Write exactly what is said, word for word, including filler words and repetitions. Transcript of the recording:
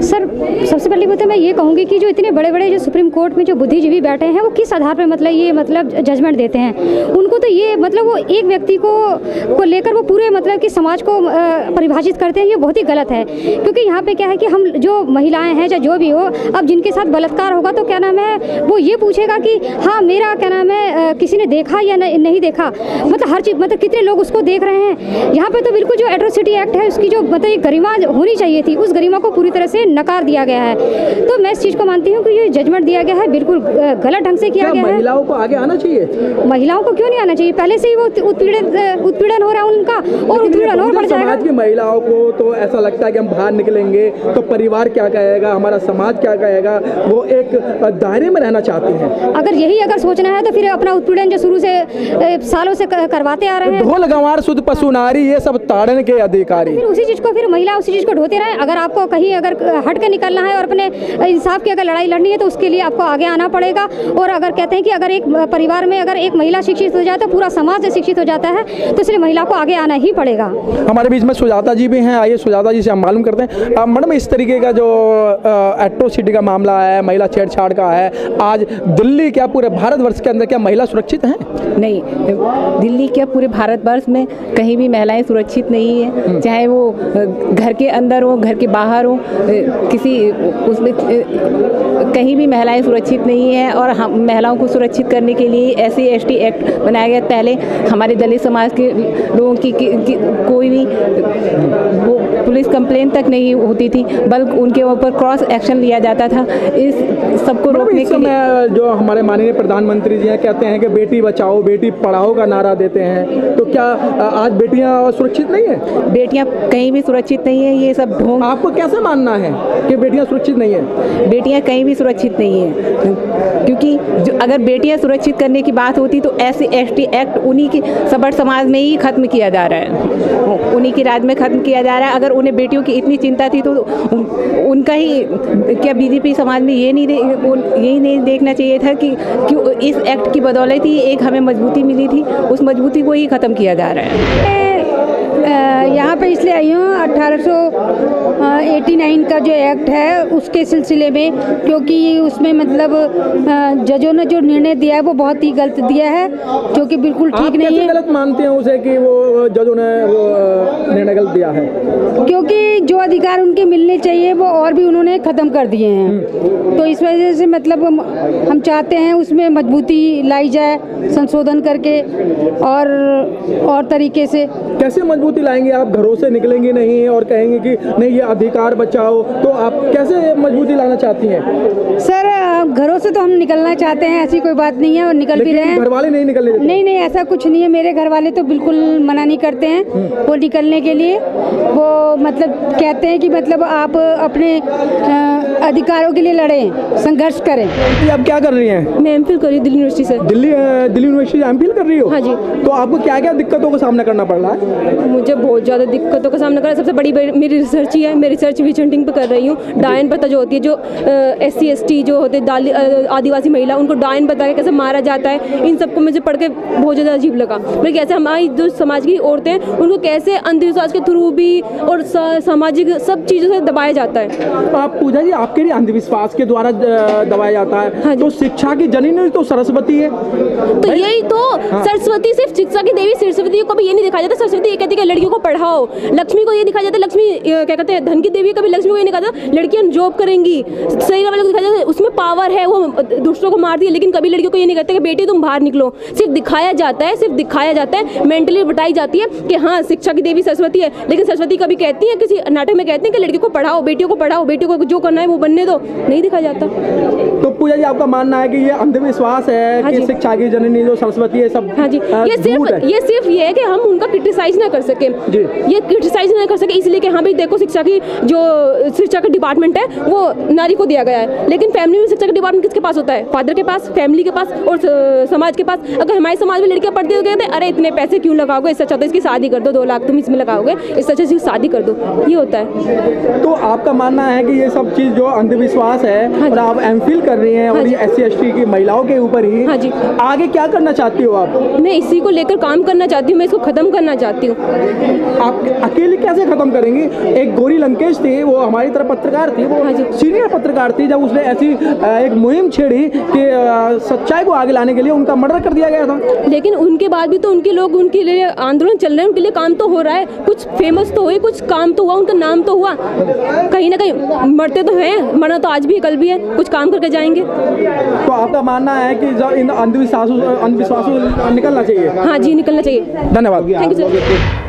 Sir सबसे पहले बात मैं ये कहूँगी कि जो इतने बड़े बड़े जो सुप्रीम कोर्ट में जो बुद्धिजीवी बैठे हैं वो किस आधार पर मतलब ये मतलब जजमेंट देते हैं। उनको तो ये मतलब वो एक व्यक्ति को को लेकर वो पूरे मतलब कि समाज को परिभाषित करते हैं, ये बहुत ही गलत है। क्योंकि यहाँ पे क्या है कि हम जो महिलाएं हैं चाहे जो भी हो, अब जिनके साथ बलात्कार होगा तो क्या नाम है वो ये पूछेगा कि हाँ मेरा क्या नाम है किसी ने देखा या नहीं देखा, मतलब हर चीज़ मतलब कितने लोग उसको देख रहे हैं। यहाँ पे तो बिल्कुल जो एट्रोसिटी एक्ट है उसकी जो मतलब एक गरिमा होनी चाहिए थी, उस गरिमा को पूरी तरह से नकार दिया गया है। तो मैं इस चीज़ को मानती हूँ कि ये जजमेंट दिया गया है बिल्कुल गलत ढंग से किया गया है। महिलाओं को आगे आना चाहिए? महिलाओं को क्यों नहीं आना चाहिए? पहले से ही वो उत्पीड़न उत्पीड़न हो रहा है उनका, और उत्पीड़न और बढ़ जाएगा। समाज की महिलाओं को तो ऐसा लगता है कि हम बाहर निकलेंगे तो परिवार क्या कहेगा, हमारा समाज क्या कहेगा, वो एक दायरे में रहना चाहती हैं। अगर यही अगर सोचना है तो फिर अपना उत्पीड़न जो शुरू से सालों से करवाते आ रहे हैं, ढोल गंवार शुद्ध पशु नारी ये सब ताड़न के अधिकारी, फिर उसी चीज़ को फिर महिला उसी चीज़ को ढोते रहे। अगर आपको कहीं अगर हट के निकलना है और अपने इंसाफ की अगर लड़ाई लड़नी है तो उसके लिए आपको आगे आना पड़ेगा। और अगर कहते हैं कि अगर एक परिवार में अगर एक महिला शिक्षित हो जाए तो पूरा समाज शिक्षित हो जाता है, तो इसलिए महिला को आगे आना ही पड़ेगा। हमारे बीच में सुजाता जी भी हैं, आइए सुजाता जी से हम मालूम करते हैं। मैडम इस तरीके का जो एट्रोसिटी का मामला है, महिला छेड़छाड़ का है, आज दिल्ली क्या पूरे भारतवर्ष के अंदर क्या महिला सुरक्षित हैं? नहीं, दिल्ली क्या पूरे भारतवर्ष में कहीं भी महिलाएं सुरक्षित नहीं है। चाहे वो घर के अंदर हो, घर के बाहर हो, किसी उसमें कहीं भी महिलाएं सुरक्षित नहीं है। और हम महिलाओं को सुरक्षित करने के लिए S C S T act बनाया गया। पहले हमारे दलित समाज के लोगों की, की, की कोई भी वो पुलिस कंप्लेन तक नहीं होती थी, बल्कि उनके ऊपर क्रॉस एक्शन लिया जाता था। इस सबको रोकने के लिए जो हमारे माननीय प्रधानमंत्री जी हैं कहते हैं कि बेटी बचाओ बेटी पढ़ाओ का नारा देते हैं, तो क्या आज बेटियां सुरक्षित नहीं है? बेटियां कहीं भी सुरक्षित नहीं है। ये सब ढोंग। आपको कैसे मानना है कि बेटियां सुरक्षित नहीं है? बेटियां कहीं भी सुरक्षित नहीं है, क्योंकि जो अगर बेटियां सुरक्षित करने की बात होती तो S C S T act उन्हीं की सबड़ समाज में ही खत्म किया जा रहा है, उन्हीं की राज में खत्म किया जा रहा है। अगर उन्हें बेटियों की इतनी चिंता थी तो उनका ही क्या बीजेपी समाज में ये नहीं यही नहीं देखना चाहिए था कि क्यों इस एक्ट की बदौलत ही एक हमें मजबूती मिली थी, उस मजबूती को ही ख़त्म किया जा रहा है। यहाँ पे इसलिए आई हूँ अट्ठारह सौ नवासी का जो एक्ट है उसके सिलसिले में, क्योंकि उसमें मतलब जजों ने जो निर्णय दिया है वो बहुत ही गलत दिया है, जो कि बिल्कुल ठीक नहीं है। गलत मानते हैं उसे कि वो जजों ने वो निर्णय गलत दिया है? क्योंकि जो अधिकार उनके मिलने चाहिए वो और भी उन्होंने ख़त्म कर दिए हैं। तो इस वजह से मतलब हम चाहते हैं उसमें मजबूती लाई जाए, संशोधन करके और और तरीके से। कैसे मजबूती लाएंगे? आप घरों से निकलेंगे नहीं और कहेंगे कि नहीं ये अधिकार बचाओ, तो आप कैसे मजबूती लाना चाहती हैं? सर घरों से तो हम निकलना चाहते हैं, ऐसी कोई बात नहीं है, और निकल भी रहे हैं। घर वाले नहीं निकलने देते? नहीं नहीं ऐसा कुछ नहीं है, मेरे घर वाले तो बिल्कुल मना नहीं करते हैं वो निकलने के लिए। वो मतलब कहते हैं कि मतलब आप अपने अधिकारों के लिए लड़ें, संघर्ष करें। आप क्या कर रही हैं? मैं एम फिल कर रही हूँ दिल्ली यूनिवर्सिटी से। Delhi Delhi university M Phil कर रही हो? हाँ जी। तो आपको क्या क्या दिक्कतों का सामना करना पड़ रहा है? मुझे बहुत ज़्यादा दिक्कतों का सामना करना, सबसे बड़ी मेरी रिसर्च ही है। मैं रिसर्च विच हंटिंग पे कर रही हूँ। डायन पता जो होती है, जो एस सी एस टी जो होते हैं आदिवासी महिला, उनको डायन बता के कैसे मारा जाता है, इन सबको मुझे पढ़ के बहुत ज़्यादा अजीब लगा। मतलब कैसे हमारी जो समाज की औरतें हैं उनको कैसे अंधविश्वास के थ्रू भी और सामाजिक सब चीज़ों से दबाया जाता है। आप पूजा जी, आपके लिए अंधविश्वास के द्वारा दबाया जाता है? हाँ, तो शिक्षा की जननी तो सरस्वती है, तो यही तो हाँ। सरस्वती सिर्फ शिक्षा की देवी सरस्वती को भी ये नहीं दिखाया जाता। सरस्वती ये कहती है कि लड़कियों को पढ़ाओ। लक्ष्मी को ये दिखाया जाता है, लक्ष्मी क्या कहते हैं धन की देवी, कभी लक्ष्मी को ये नहीं कहा जाता लड़कियां जॉब करेंगी। सही वाले को दिखाया जाता है उसमें पावर है, वो दुष्टों को मारती है, लेकिन कभी लड़कियों को ये नहीं कहते कि बेटी तुम बाहर निकलो। सिर्फ दिखाया जाता है, सिर्फ दिखाया जाता है, मेंटली बताई जाती है कि हाँ शिक्षा की देवी सरस्वती है, लेकिन सरस्वती कभी कहती है, किसी नाटक में कहते हैं कि लड़कियों को पढ़ाओ, बेटियों को पढ़ाओ, बेटियों को जो करना है वो बनने दो, नहीं दिखाया जाता। तो पूजा जी आपका मानना है कि ये अंधविश्वास है? हाँ कि शिक्षा की जननी जो सरस्वती है सब? हाँ जी, ये सिर्फ ये सिर्फ ये है कि हम उनका क्रिटिसाइज ना कर सके, ये क्रिटिसाइज ना कर सके इसलिए कि हाँ भाई देखो शिक्षा की जो शिक्षा का डिपार्टमेंट है वो नारी को दिया गया है, लेकिन फैमिली में शिक्षा का डिपार्टमेंट किसके पास होता है? फादर के पास, फैमिली के पास और समाज के पास। अगर हमारे समाज में लड़कियां पढ़ती तो कहते हैं अरे इतने पैसे क्यों लगाओगे, इससे अच्छा तो इसकी शादी कर दो, दो लाख तुम इसमें लगाओगे, इससे अच्छा इसकी शादी कर दो, ये होता है। तो आपका मानना है कि ये सब चीज़ जो अंधविश्वास है, हाँ और आप एम फिल कर रही हैं और ये एस सी एस टी की महिलाओं के ऊपर ही, हाँ जी, आगे क्या करना चाहती हो आप? मैं इसी को लेकर काम करना चाहती हूँ, मैं इसको ख़त्म करना चाहती हूँ। आप अकेले कैसे खत्म करेंगे? एक गौरी लंकेश थी, वो हमारी तरफ पत्रकार थी, वो सीनियर पत्रकार थी, जब उसने ऐसी एक मुहिम छेड़ी कि सच्चाई को आगे लाने के लिए उनका मर्डर कर दिया गया था। लेकिन उनके बाद भी तो उनके लोग उनके लिए आंदोलन चल रहे हैं, उनके लिए काम तो हो रहा है, कुछ फेमस तो हुए, कुछ काम तो हुआ, उनका नाम तो हुआ। कहीं ना कहीं मरते तो हैं, मरना तो आज भी कल भी है, कुछ काम करके जाएंगे। तो आपका मानना है कि इन अंधविश्वासों अंधविश्वासों निकलना चाहिए? हाँ जी, निकलना चाहिए। धन्यवाद। Thank you sir.